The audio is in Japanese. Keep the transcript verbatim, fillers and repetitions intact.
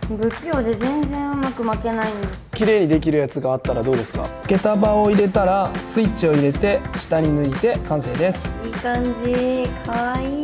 不器用で全然うまく巻けないんです。 綺麗にできるやつがあったらどうですか？ 下駄場を入れたらスイッチを入れて下に抜いて完成です。 いい感じ、かわいい。